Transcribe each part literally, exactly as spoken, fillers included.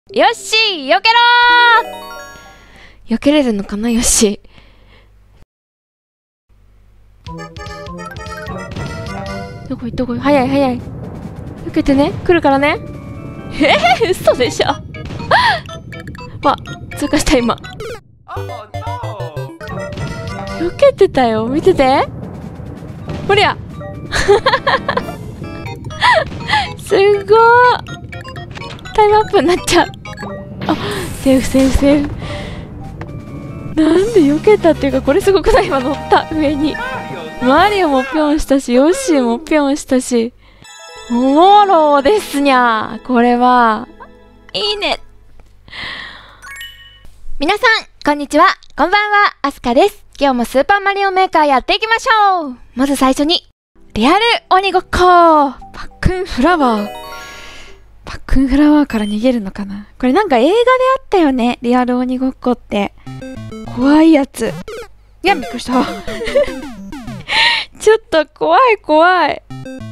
よっしー、よけろー。避けれるのかな、よっしー。どこいどこい、早い早い。避けてね、来るからね。えー、嘘でしょ。わ、通過した今。避けてたよ、見てて。ほりゃ。すごー。タイムアップになっちゃう。あ、セーフセーフセーフ。なんで避けたっていうか、これすごくない？今乗った上に。マリオもぴょんしたし、ヨッシーもぴょんしたし。おもろですにゃー。これは、いいね。皆さん、こんにちは。こんばんは、アスカです。今日もスーパーマリオメーカーやっていきましょう。まず最初に、リアル鬼ごっこ。パックンフラワー。パックンフラワーから逃げるのかな。これなんか映画であったよね。リアル鬼ごっこって。怖いやつ。いや、びっくりした。ちょっと怖い怖い。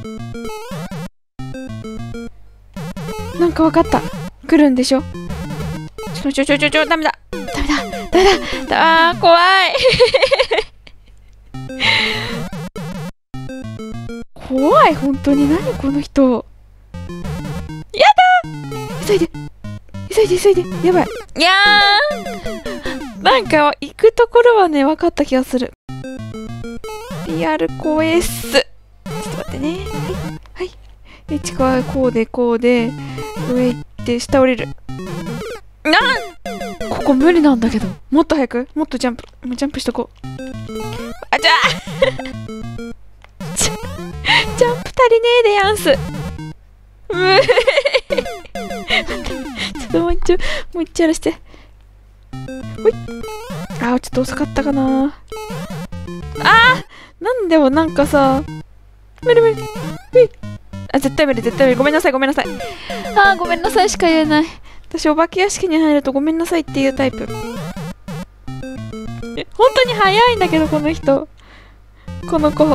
なんかわかった。来るんでしょ。ちょちょちょちょちょ、ダメだ。ダメだ。ダメだ。あー、怖い。怖い、本当に。何この人。やだ。急いで。急いで急いで。やばい。いやー。なんか、行くところはね、分かった気がする。リアルコエス。ちょっと待ってね。はい。はい。で、地下はこうで、こうで、上行って、下降りる。なんここ無理なんだけど。もっと早くもっとジャンプ。もうジャンプしとこう。あちゃジャンプ足りねえでやんす。ちょっともう一丁、もう一丁やらして。ほい。あー、ちょっと遅かったかな。あーなんでもなんかさ、無理無理。あ、絶対無理、絶対無理。ごめんなさい、ごめんなさい。あー、ごめんなさいしか言えない。私、お化け屋敷に入るとごめんなさいっていうタイプ。え、本当に早いんだけど、この人。この子。い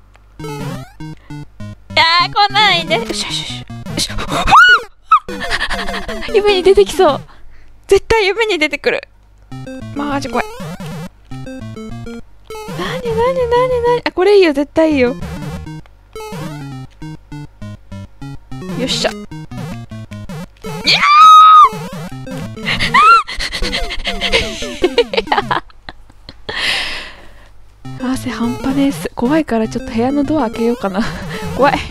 やー、来ないで。よしよしよし。よし夢に出てきそう。絶対夢に出てくる。マジ怖い。なになになになに。あ、これいいよ、絶対いいよ。よっしゃ。いやー汗半端ねえっす。怖いからちょっと部屋のドア開けようかな。怖い。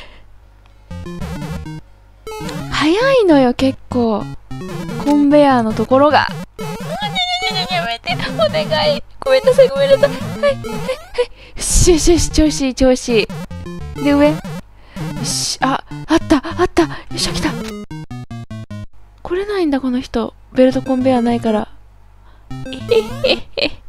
早いのよ、結構。コンベヤーのところが。やめて、お願い。ごめんなさい、ごめんなさい。はい、はい、はい。よしよしよし、調子いい、調子いい。で、上。よし、あ、あった、あった。よっしゃ、来た。来れないんだ、この人。ベルトコンベヤーないから。えへへへ。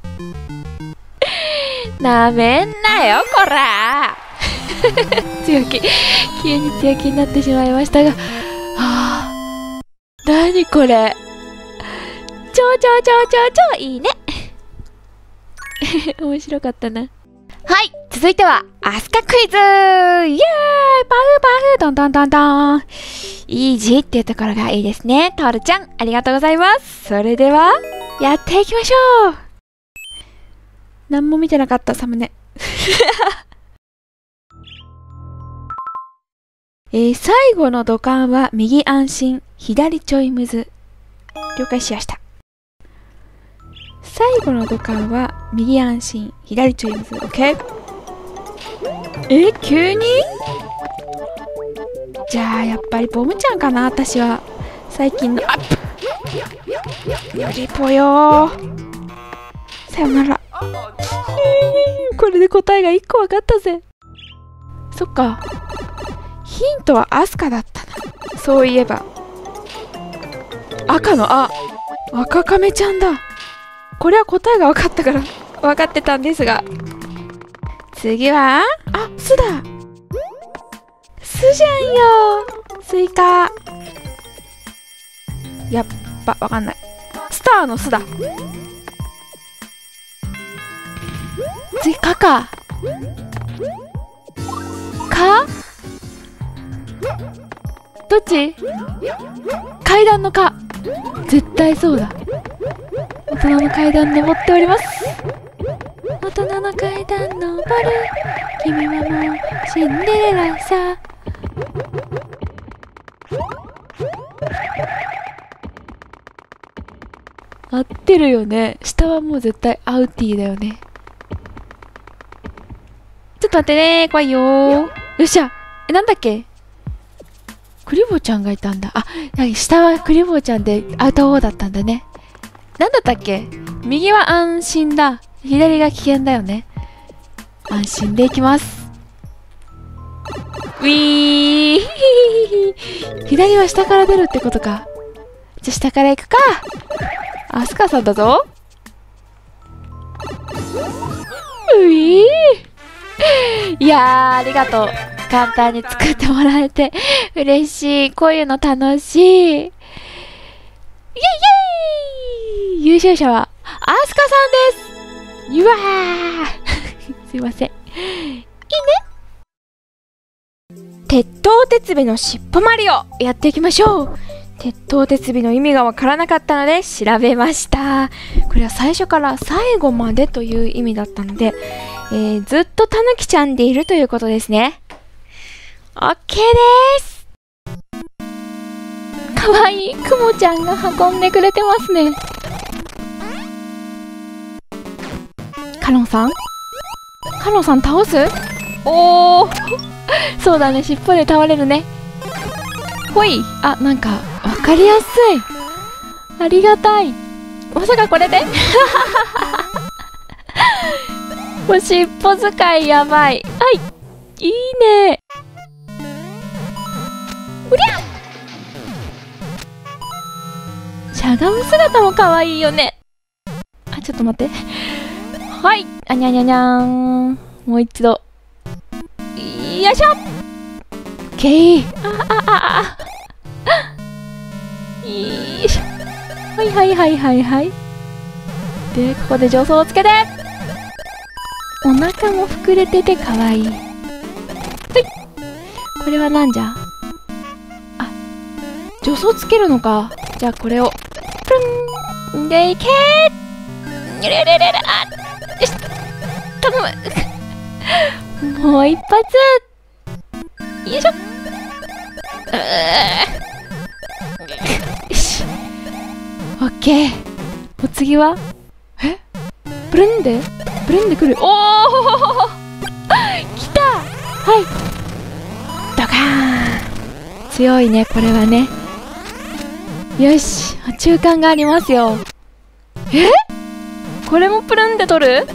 なめんなよ、こら。強気。急に強気になってしまいましたが。はあ。なにこれ。超超超超超いいね。面白かったな。はい、続いては、アスカクイズ。イエーイ、パフパフ、ドンドンドンドン。イージーっていうところがいいですね。トールちゃん、ありがとうございます。それでは、やっていきましょう。何も見てなかった、サムネ。えー、最後の土管は右安心、左ちょいむず。了解しました。最後の土管は右安心、左ちょいむず。OK？ え、急に？じゃあ、やっぱりボムちゃんかな、私は。最近の、あっ無理ぽよー。さよなら。これで答えがいっこ分かったぜ。そっか。ヒントはアスカだったな。そういえば。赤の、あ、赤亀ちゃんだ。これは答えが分かったから分かってたんですが。次は、あ、巣だ。巣じゃんよ。スイカ。やっぱ分かんない。スターの巣だ。次、かか。かどっち？階段のか。絶対そうだ。大人の階段登っております。大人の階段登る。君はもうシンデレラさ。合ってるよね。下はもう絶対アウティーだよね。ちょっと待ってねー。怖いよー。よっしゃ。え、なんだっけ？クリボーちゃんがいたんだ。あ、下はクリボーちゃんでアウトオーだったんだね。なんだったっけ？右は安心だ。左が危険だよね。安心でいきます。ウィー左は下から出るってことか。じゃあ下から行くか。アスカさんだぞ。ういーいやー、ありがとう。簡単に作ってもらえて嬉しい。こういうの楽しい。イェイイェイ優勝者はアスカさんです。うわーすいません。いいね。 鉄塔鉄尾の尻尾マリオやっていきましょう。鉄塔鉄尾の意味がわからなかったので調べました。これは最初から最後までという意味だったので、えー、ずっとたぬきちゃんでいるということですね。オッケーです。 かわいいクモちゃんが運んでくれてますね。カノンさんカノンさん倒す？おーそうだね、尻尾で倒れるね。ほい。あ、なんかわかりやすい。ありがたい。まさかこれでもう尻尾使いやばい。はい、いいね。うりゃしゃがむ姿もかわいいよね。あ、ちょっと待って。はい、あにゃにゃにゃーん。もう一度。よいしょ。オッケー。ああああ。よいしょ。はいはいはいはいはい。で、ここで助走をつけて。お腹も膨れててかわいい。はい。これはなんじゃ？あ、助走つけるのか。じゃあこれを。プルンでいけー。ゆれれれれ。あ、よし。頼む。もう一発。よいしょ。よし。オッケー。お次はえブレンでブレンで来る。おお来た。はいドカーン。強いねこれはね。よし、中間がありますよ。えこれもプルンで取る。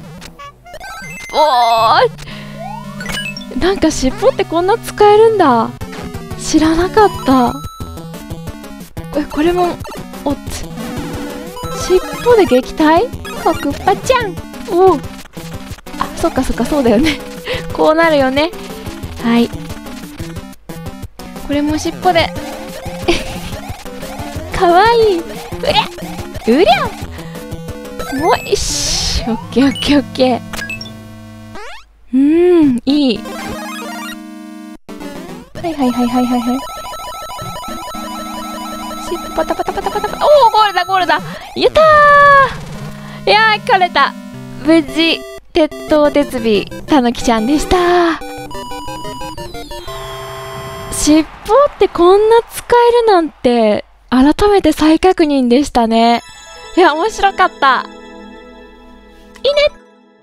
おー、なんか尻尾ってこんな使えるんだ。知らなかった。え、これもおっつ尻尾で撃退コクッパちゃん。おお、あ、そっかそっか、そうだよねこうなるよね。はい、これも尻尾でかわいい。うりゃうりゃもういっし。オッケーオッケーオッケー。うーん、いい。はいはいはいはいはいはい。尻尾パタパタパタパタパタ。おお、ゴールだゴールだ。やったー。いやー、枯れた。無事鉄塔鉄尾たぬきちゃんでした。尻尾ってこんな使えるなんて改めて再確認でしたね。いや、面白かった。いいね。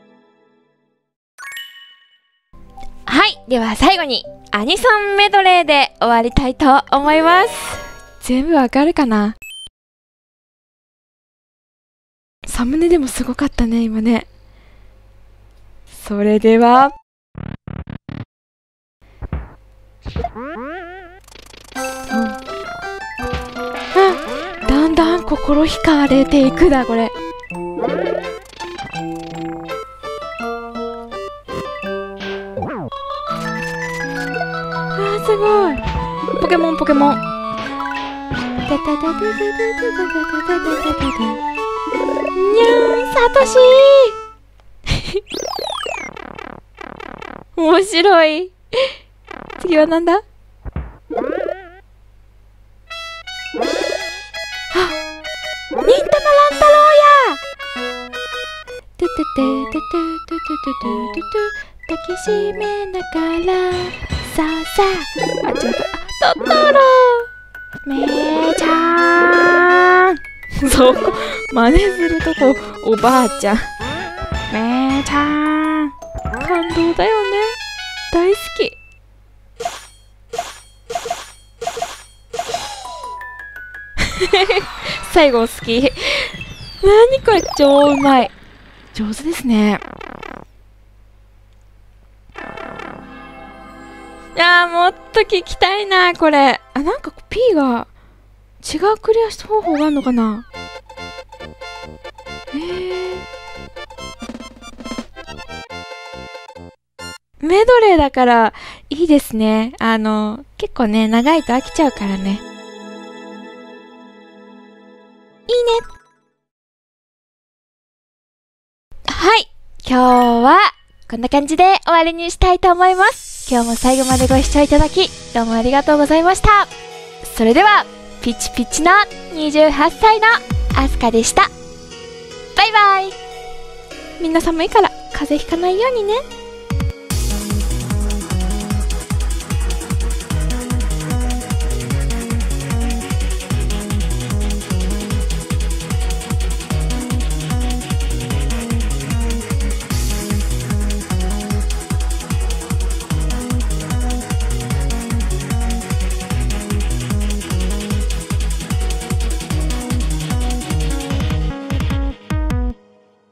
はい、では最後にアニソンメドレーで終わりたいと思います。 全部わかるかな。サムネでもすごかったね今ね。それではあ、だんだん心惹かれていくだこれ。あ、すごい。ポケモンポケモン。にゃー、サトシー面白い次はなんだ。 忍たま乱太郎や。トゥトゥトゥトゥトゥトゥトゥトゥトゥトゥ抱きしめながら、さあさあ、あ、違った、あ、トトロめーちゃーんそこ、真似するとこ、おばあちゃん。めーちゃーん感動だよね。大好き。最後好き。なにこれ、超うまい。上手ですね。いやー、もっと聞きたいな、これ。あ、なんか P が違うクリア方法があるのかな。へー。メドレーだからいいですね。あの、結構ね、長いと飽きちゃうからね。いいね。はい。今日はこんな感じで終わりにしたいと思います。今日も最後までご視聴いただき、どうもありがとうございました。それでは、ピチピチのにじゅうはっさいのアスカでした。バイバイ。皆さんもいいから風邪ひかないようにね。